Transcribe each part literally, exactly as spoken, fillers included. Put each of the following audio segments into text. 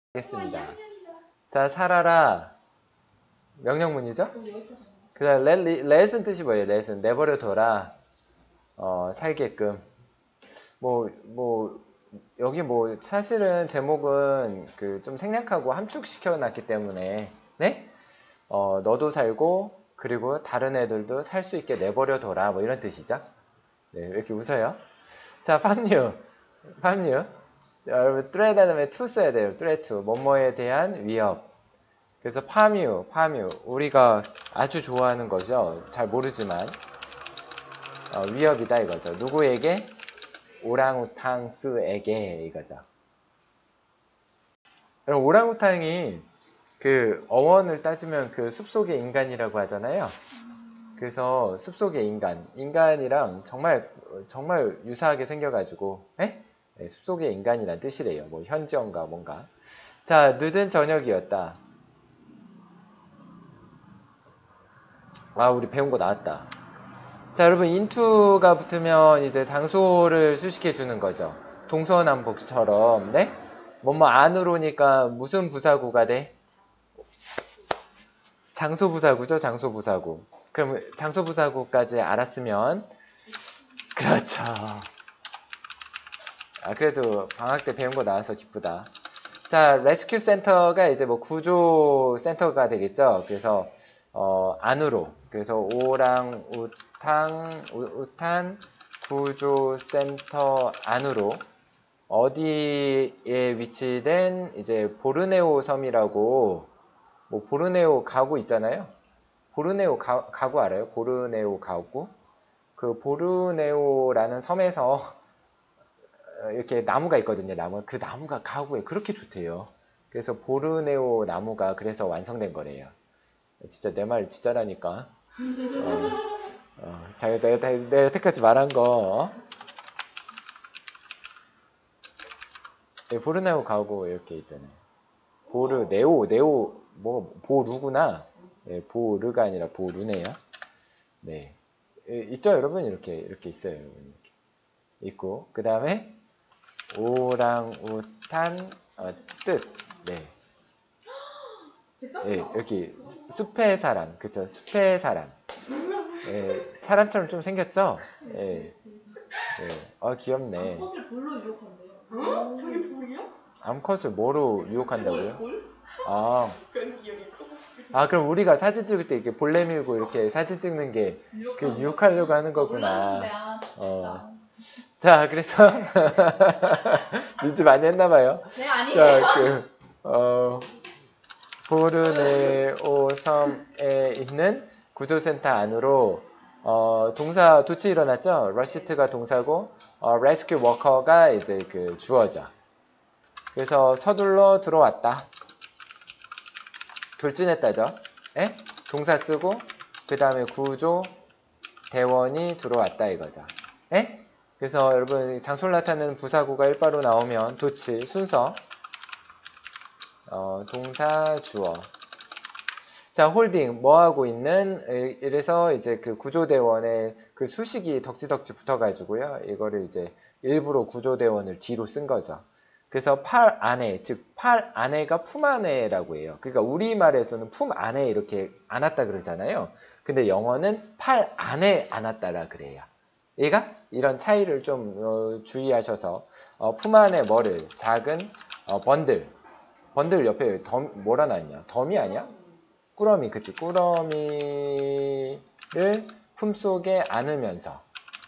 하겠습니다. 자, 살아라. 명령문이죠? 그 다음, let은 뜻이 뭐예요? let은 내버려 둬라. 어, 살게끔. 뭐, 뭐, 여기 뭐, 사실은 제목은 그 좀 생략하고 함축시켜 놨기 때문에, 네? 어, 너도 살고, 그리고 다른 애들도 살 수 있게 내버려 둬라. 뭐 이런 뜻이죠? 네, 왜 이렇게 웃어요? 자, 팜유. 팜유. 여러분, threat 다음에 to 써야 돼요. threat to. 뭐뭐에 대한 위협. 그래서 파뮤, 파뮤. 우리가 아주 좋아하는 거죠. 잘 모르지만. 어, 위협이다 이거죠. 누구에게? 오랑우탕스에게 이거죠. 그럼 오랑우탕이 그 어원을 따지면 그 숲속의 인간이라고 하잖아요. 그래서 숲속의 인간, 인간이랑 정말 정말 유사하게 생겨가지고, 에? 네, 숲속의 인간이란 뜻이래요. 뭐 현지어인가 뭔가. 자, 늦은 저녁이었다. 아, 우리 배운 거 나왔다. 자, 여러분 into가 붙으면 이제 장소를 수식해 주는 거죠. 동서남북처럼, 네? 뭐뭐 안으로니까 무슨 부사구가 돼? 장소부사구죠, 장소부사구. 그럼 장소부사구까지 알았으면, 그렇죠. 아, 그래도 방학 때 배운 거 나와서 기쁘다. 자, 레스큐 센터가 이제 뭐 구조 센터가 되겠죠. 그래서 어, 안으로. 그래서 오랑우탕 우탄 구조 센터 안으로 어디에 위치된 이제 보르네오 섬이라고, 뭐 보르네오 가구 있잖아요. 보르네오 가, 가구 알아요? 보르네오 가구? 그 보르네오라는 섬에서 이렇게 나무가 있거든요. 나무. 그 나무가 가구에 그렇게 좋대요. 그래서 보르네오 나무가 그래서 완성된 거래요. 진짜 내 말 진짜라니까. 어, 어, 자, 내가, 내가 여태까지 말한 거. 네, 보르네오 가구 이렇게 있잖아요. 보르네오, 네오, 뭐, 보루구나. 네, 보르가 아니라 보루네요. 네. 있죠, 여러분? 이렇게, 이렇게 있어요, 여러분. 이렇게. 있고. 그 다음에, 오랑우탄, 어, 뜻. 네. 예, 여기 숲의 사람, 그쵸? 숲의 사람. 예, 사람처럼 좀 생겼죠? 예, 예. 어, 귀엽네. 암컷을 볼로 유혹한대요. 어? 저게 볼이야? 암컷을 뭐로 유혹한다고요? 볼? 아, 그런 기억이 있고. 아, 그럼 우리가 사진 찍을 때 이렇게 볼래 밀고 이렇게 사진 찍는 게 그 유혹하려고 하는 거구나. 어. 자, 그래서 민지 많이 했나봐요. 네, 아니에요. 자, 그, 어, 보르네오 섬에 있는 구조센터 안으로 어, 동사 도치 일어났죠? 러시트가 동사고 어, 레스큐 워커가 이제 그 주어져. 그래서 서둘러 들어왔다. 돌진했다죠? 에? 동사 쓰고 그 다음에 구조 대원이 들어왔다 이거죠. 에? 그래서 여러분 장소를 나타내는 부사구가 일바로 나오면 도치 순서 어, 동사 주어. 자, 홀딩 뭐 하고 있는? 이래서 이제 그 구조대원의 그 수식이 덕지덕지 붙어가지고요. 이거를 이제 일부러 구조대원을 뒤로 쓴 거죠. 그래서 팔 안에, 즉 팔 안에가 품 안에라고 해요. 그러니까 우리말에서는 품 안에 이렇게 안았다 그러잖아요. 근데 영어는 팔 안에 안았다라 그래요. 얘가 이런 차이를 좀 어, 주의하셔서 어, 품 안에 뭐를 작은 어, 번들 번들 옆에 덤 뭐라 나있냐? 덤이 아니야? 꾸러미, 그치? 꾸러미를 품속에 안으면서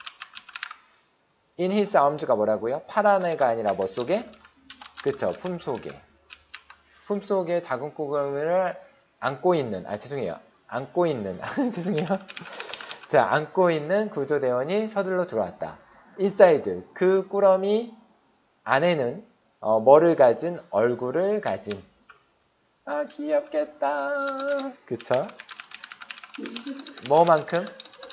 in his arms가 뭐라고요? 파란 애가 아니라 뭐 속에? 그쵸? 품속에. 품속에 작은 꾸러미를 안고 있는, 아 죄송해요. 안고 있는, 죄송해요. 자, 안고 있는 구조대원이 서둘러 들어왔다. inside, 그 꾸러미 안에는 어, 뭐를 가진? 얼굴을 가진. 아, 귀엽겠다. 그쵸? 뭐만큼?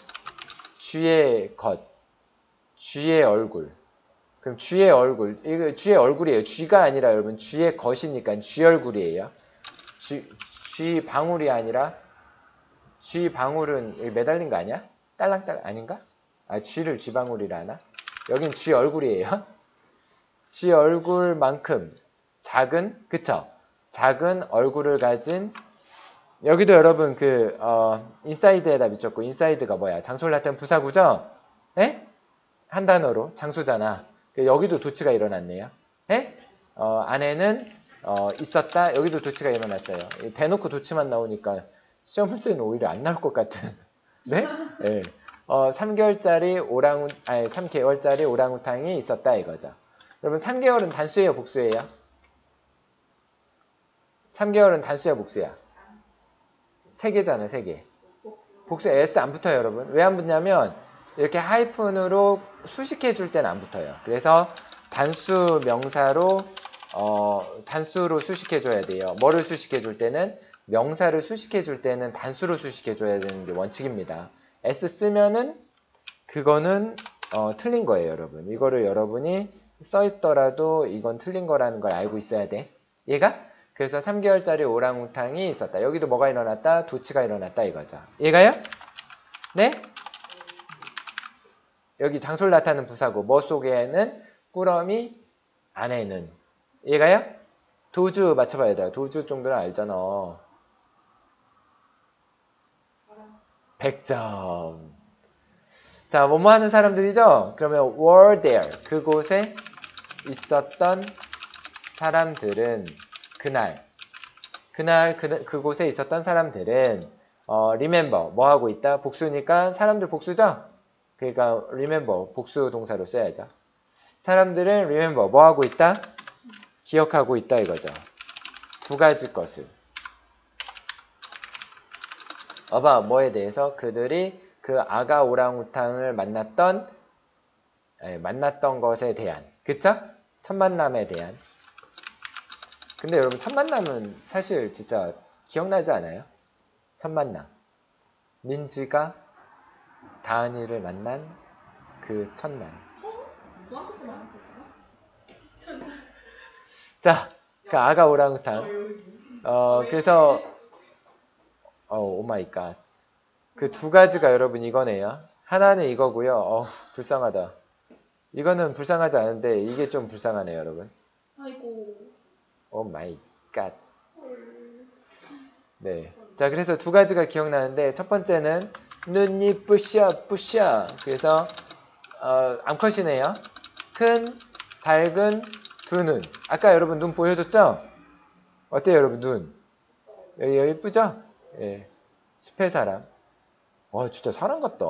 쥐의 것. 쥐의 얼굴. 그럼 쥐의 얼굴. 이거 쥐의 얼굴이에요. 쥐가 아니라 여러분, 쥐의 것이니까 쥐 얼굴이에요. 쥐, 쥐 방울이 아니라, 쥐 방울은 매달린 거 아니야? 딸랑딸랑, 아닌가? 아, 쥐를 쥐 방울이라 하나? 여긴 쥐 얼굴이에요. 쥐 얼굴만큼 작은, 그쵸? 작은 얼굴을 가진 여기도 여러분 그 어, 인사이드에다 미쳤고 인사이드가 뭐야? 장소를 나타낸 부사구죠? 예? 한 단어로 장소잖아. 여기도 도치가 일어났네요. 예? 어, 안에는 어, 있었다. 여기도 도치가 일어났어요. 대놓고 도치만 나오니까 시험 문제는 오히려 안 나올 것 같은. 네? 예. 어, 삼 개월짜리 오랑우 아니 삼 개월짜리 오랑우탕이 있었다 이거죠. 여러분 삼 개월은 단수예요, 복수예요? 삼 개월은 단수야, 복수야? 세 개잖아요, 세 개. 복수 S 안 붙어요, 여러분. 왜 안 붙냐면 이렇게 하이픈으로 수식해 줄 때는 안 붙어요. 그래서 단수 명사로 어, 단수로 수식해 줘야 돼요. 뭐를 수식해 줄 때는 명사를 수식해 줄 때는 단수로 수식해 줘야 되는 게 원칙입니다. S 쓰면은 그거는 어, 틀린 거예요, 여러분. 이거를 여러분이 써 있더라도 이건 틀린 거라는 걸 알고 있어야 돼. 얘가? 그래서 삼 개월짜리 오랑우탕이 있었다. 여기도 뭐가 일어났다? 도치가 일어났다 이거죠. 얘가요? 네? 여기 장소를 나타내는 부사고 뭐 속에는 꾸러미 안에는 얘가요? 도주 맞춰봐야 돼요. 도주 정도는 알잖아. 백 점. 자, 뭐뭐 하는 사람들이죠? 그러면 were there. 그곳에 있었던 사람들은 그날. 그날 그, 그곳에 있었던 사람들은 어, remember. 뭐 하고 있다? 복수니까 사람들 복수죠? 그러니까 remember. 복수 동사로 써야죠. 사람들은 remember. 뭐 하고 있다? 기억하고 있다 이거죠. 두 가지 것을. 어바 뭐에 대해서 그들이 그 아가 오랑우탕을 만났던 에, 만났던 것에 대한 그쵸? 첫 만남에 대한. 근데 여러분 첫 만남은 사실 진짜 기억나지 않아요? 첫 만남. 민지가 다은이를 만난 그 첫날. 중학교 때 많이 봤나? 자, 그 아가 오랑우탕. 어, 그래서 어, 오마이갓. 그 두 가지가 여러분 이거네요. 하나는 이거고요. 어, 불쌍하다. 이거는 불쌍하지 않은데 이게 좀 불쌍하네요, 여러분. 아이고. 오 마이 갓. 네. 자, 그래서 두 가지가 기억나는데 첫 번째는 눈이 뿌셔 뿌셔. 그래서 어, 암컷이네요. 큰 밝은 두 눈. 아까 여러분 눈 보여줬죠? 어때요, 여러분 눈? 여기, 여기 예쁘죠? 예. 숲의 사람. 와, 진짜 사람 같다.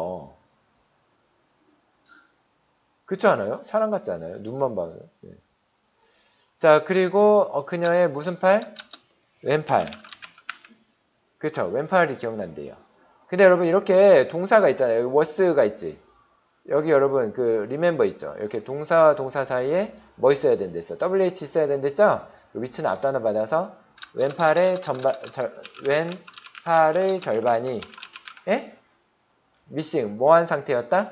그렇지 않아요? 사람 같지 않아요? 눈만 봐도. 예. 자, 그리고 어, 그녀의 무슨 팔? 왼팔. 그쵸? 왼팔이 기억난대요. 근데 여러분 이렇게 동사가 있잖아요. 여기 was가 있지. 여기 여러분 그 remember 있죠. 이렇게 동사와 동사 사이에 뭐 있어야 된댔어? 더블유에이치 있어야 된댔죠? 위치는 앞단어 받아서 왼팔의 전반, 절, 왼팔의 절반이 예? 미싱 뭐한 상태였다?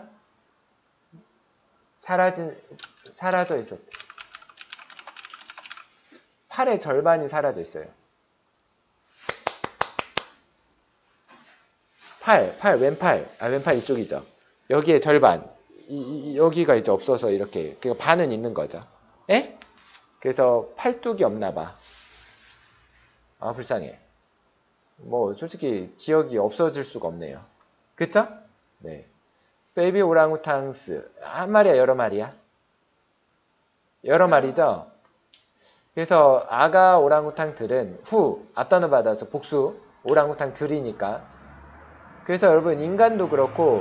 사라진 사라져 있었다. 팔의 절반이 사라져 있어요. 팔, 팔, 왼팔, 아 왼팔 이쪽이죠. 여기에 절반, 이, 이, 여기가 이제 없어서 이렇게 그러니까 반은 있는 거죠. 예? 그래서 팔뚝이 없나 봐. 아 불쌍해. 뭐 솔직히 기억이 없어질 수가 없네요. 그쵸? 네. 베이비 오랑우탕스 한 마리야 여러 마리야? 여러 마리죠? 그래서 아가 오랑우탕들은 후 앞단어 받아서 복수 오랑우탕들이니까 그래서 여러분 인간도 그렇고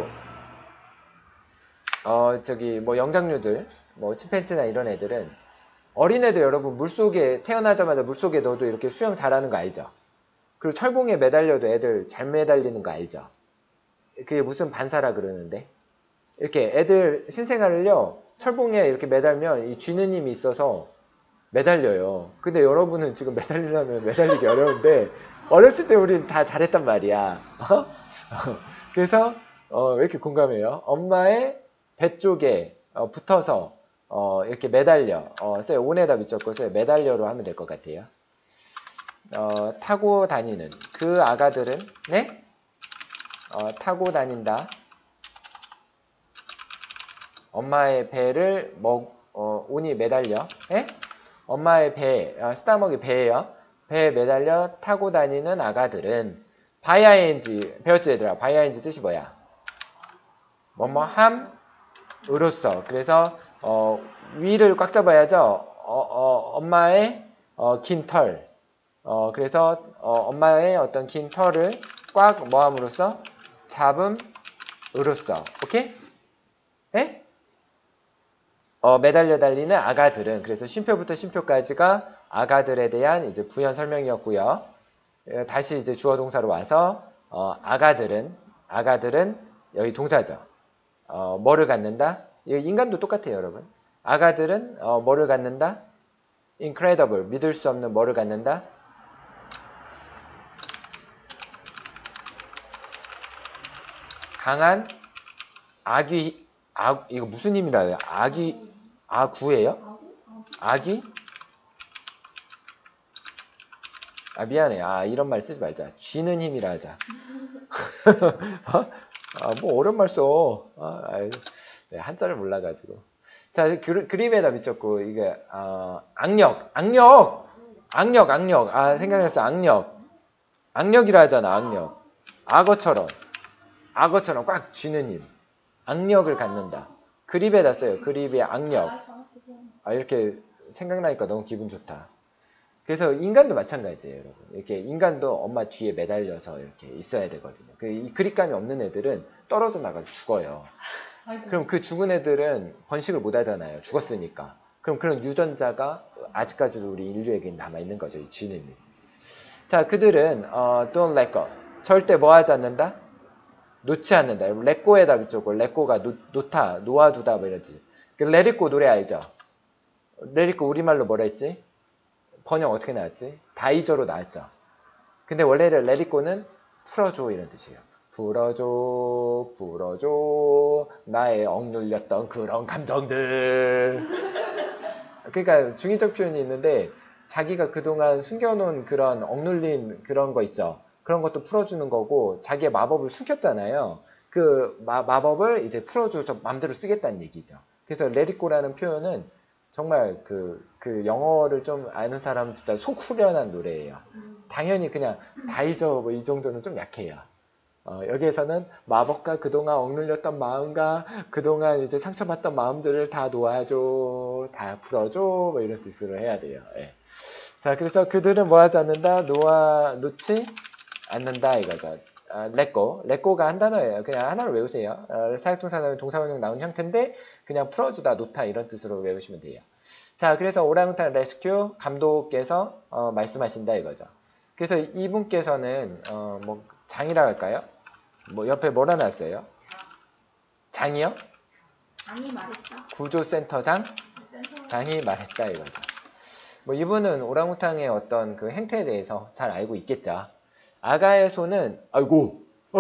어 저기 뭐 영장류들 뭐 침팬지나 이런 애들은 어린애들 여러분 물속에 태어나자마자 물속에 넣어도 이렇게 수영 잘하는 거 알죠? 그리고 철봉에 매달려도 애들 잘 매달리는 거 알죠? 그게 무슨 반사라 그러는데 이렇게 애들 신생아를요 철봉에 이렇게 매달면 이 쥐느님이 있어서 매달려요. 근데 여러분은 지금 매달리려면 매달리기 어려운데 어렸을 때 우린 다 잘했단 말이야. 그래서 어, 왜 이렇게 공감해요? 엄마의 배 쪽에 어, 붙어서 어, 이렇게 매달려 어, 쎄 온에다 미쳤고서 매달려로 하면 될 것 같아요. 어, 타고 다니는 그 아가들은 네? 어, 타고 다닌다. 엄마의 배를 먹, 어, 온이 매달려. 예? 엄마의 배, 어, 스타먹이 배예요. 배에 매달려 타고 다니는 아가들은 by ing 배웠지 얘들아? by ing 뜻이 뭐야? 뭐뭐 함으로써. 그래서 어, 위를 꽉 잡아야죠. 어, 어, 엄마의 어, 긴 털. 어, 그래서 어, 엄마의 어떤 긴 털을 꽉 뭐함으로써 잡음으로써. 오케이? 에? 어, 매달려 달리는 아가들은 그래서 쉼표부터 쉼표까지가 아가들에 대한 이제 부연 설명이었고요. 다시 이제 주어 동사로 와서 어, 아가들은 아가들은 여기 동사죠. 어, 뭐를 갖는다? 인간도 똑같아요, 여러분. 아가들은 어, 뭐를 갖는다? incredible, 믿을 수 없는 뭐를 갖는다? 강한 아귀, 아, 이거 무슨 힘이라 해요? 아귀, 아구예요? 아귀? 아, 미안해. 아, 이런 말 쓰지 말자. 쥐는 힘이라 하자. 어? 아, 뭐 어려운 말 써. 아, 아이, 네, 한자를 몰라가지고. 자, 그, 그림에다 비쳤고, 이게, 어, 악력, 악력! 악력, 악력. 아, 생각났어. 악력. 악력이라 하잖아, 악력. 악어처럼. 악어처럼 꽉 쥐는 힘. 악력을 갖는다. 그립에다 써요. 그립의 악력. 아, 이렇게 생각나니까 너무 기분 좋다. 그래서 인간도 마찬가지예요, 여러분. 이렇게 인간도 엄마 뒤에 매달려서 이렇게 있어야 되거든요. 그, 이 그립감이 없는 애들은 떨어져 나가서 죽어요. 그럼 그 죽은 애들은 번식을 못 하잖아요. 죽었으니까. 그럼 그런 유전자가 아직까지도 우리 인류에게 남아있는 거죠. 이 쥐는. 자, 그들은 어, don't let go. 절대 뭐 하지 않는다? 놓지 않는다. let go에다 붙였고 let go가 놓, 놓다, 놓아두다 뭐 이러지. 그 let it go 노래 알죠? let it go 우리말로 뭐라 했지? 번역 어떻게 나왔지? 다이저로 나왔죠. 근데 원래는 let it go는 풀어줘 이런 뜻이에요. 풀어줘, 풀어줘, 나의 억눌렸던 그런 감정들. 그러니까 중의적 표현이 있는데 자기가 그동안 숨겨놓은 그런 억눌린 그런 거 있죠. 그런 것도 풀어주는 거고 자기의 마법을 숨겼잖아요. 그 마, 마법을 이제 풀어줘서 마음대로 쓰겠다는 얘기죠. 그래서 let it go라는 표현은 정말 그, 그 영어를 좀 아는 사람 진짜 속 후련한 노래예요. 당연히 그냥 다이저 뭐 이 정도는 좀 약해요. 어, 여기에서는 마법과 그동안 억눌렸던 마음과 그동안 이제 상처받던 마음들을 다 놓아줘, 다 풀어줘, 뭐 이런 뜻으로 해야 돼요. 예. 자, 그래서 그들은 뭐 하지 않는다? 놓아, 놓지 않는다 이거죠. 아, let go. let go가 한 단어예요. 그냥 하나로 외우세요. 어, 사역동사, 동사원형 나온 형태인데 그냥 풀어주다, 놓다 이런 뜻으로 외우시면 돼요. 자, 그래서 오랑우탄 레스큐 감독께서 어, 말씀하신다 이거죠. 그래서 이분께서는 어, 뭐 장이라 할까요? 뭐 옆에 뭐라 놨어요? 장이요? 장이 말했다. 구조센터장? 장이 말했다 이거죠. 뭐 이분은 오랑우탕의 어떤 그 행태에 대해서 잘 알고 있겠죠. 아가의 손은 아이고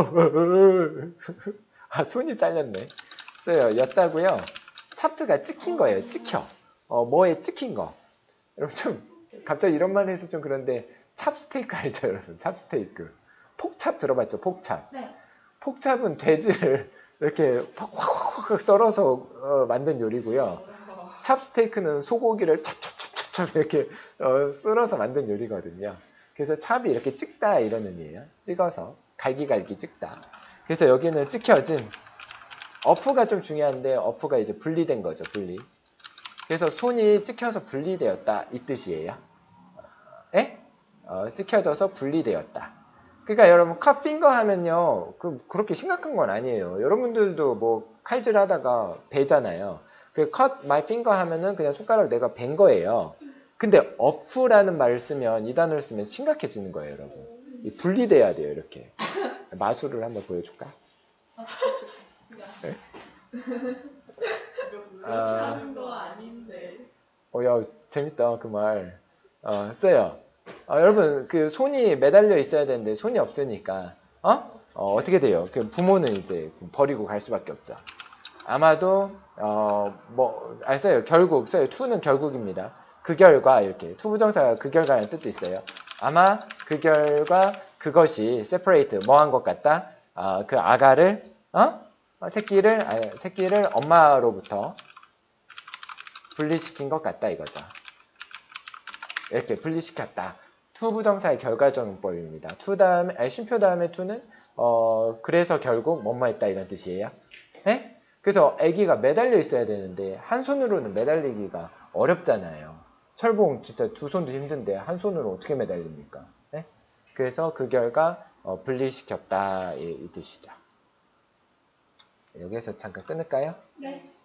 아 손이 잘렸네. 써요. 였다고요. 찹트가 찍힌 거예요. 찍혀. 어 뭐에 찍힌 거. 여러분 좀 갑자기 이런 말 해서 좀 그런데 찹스테이크 알죠 여러분? 찹스테이크. 폭찹 들어봤죠? 폭찹. 네. 폭찹은 돼지를 이렇게 확확확 썰어서 어, 만든 요리고요. 찹스테이크는 소고기를 찹찹찹찹 이렇게 어, 썰어서 만든 요리거든요. 그래서 찹이 이렇게 찍다 이런 의미예요. 찍어서 갈기갈기 찍다. 그래서 여기는 찍혀진 어프가 좀 중요한데 어프가 이제 분리된 거죠. 분리. 그래서 손이 찍혀서 분리되었다 이 뜻이에요. 에? 어, 찍혀져서 분리되었다. 그러니까 여러분 컷핑거 하면요 그 그렇게 심각한 건 아니에요. 여러분들도 뭐 칼질 하다가 베잖아요. 그 cut my finger 하면은 그냥 손가락 내가 벤 거예요. 근데 off라는 말을 쓰면 이 단어를 쓰면 심각해지는 거예요, 여러분. 분리돼야 돼요, 이렇게. 마술을 한번 보여줄까? 네? 아, 어, 야, 재밌다 그 말. 어, 써요. 어, 여러분 그 손이 매달려 있어야 되는데 손이 없으니까 어? 어 어떻게 돼요? 그 부모는 이제 버리고 갈 수밖에 없죠. 아마도 어뭐 아 써요. 결국 써요. to는 결국입니다. 그 결과 이렇게 투부정사가 그 결과라는 뜻도 있어요. 아마 그 결과 그것이 separate 뭐한 것 같다. 어, 그 아가를 어? 새끼를 아, 새끼를 엄마로부터 분리시킨 것 같다 이거죠. 이렇게 분리시켰다. to 부정사의 결과정법입니다. to 다음에, 아니, 쉼표 다음에 to는, 어, 그래서 결국 뭐뭐 했다 이런 뜻이에요. 네? 그래서 아기가 매달려 있어야 되는데, 한 손으로는 매달리기가 어렵잖아요. 철봉 진짜 두 손도 힘든데, 한 손으로 어떻게 매달립니까? 네? 그래서 그 결과, 어, 분리시켰다 이, 이 뜻이죠. 여기서 잠깐 끊을까요? 네.